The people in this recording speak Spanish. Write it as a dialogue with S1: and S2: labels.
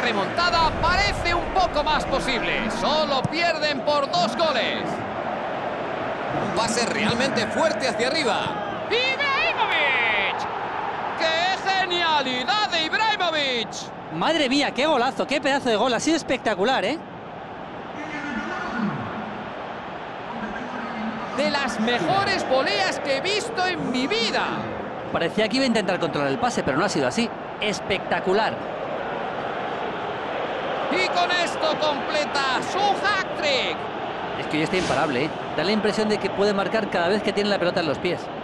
S1: remontada parece un poco más posible. Solo pierden por 2 goles.
S2: Un pase realmente fuerte hacia arriba.
S1: ¡Ibrahimovic! ¡Qué genialidad de Ibrahimovic!
S3: Madre mía, qué golazo, qué pedazo de gol. Ha sido espectacular, ¿eh?
S1: De las mejores voleas que he visto en mi vida.
S3: Parecía que iba a intentar controlar el pase, pero no ha sido así. Espectacular.
S1: Y con esto completa su hat-trick.
S3: Es que hoy está imparable, ¿eh? Da la impresión de que puede marcar cada vez que tiene la pelota en los pies.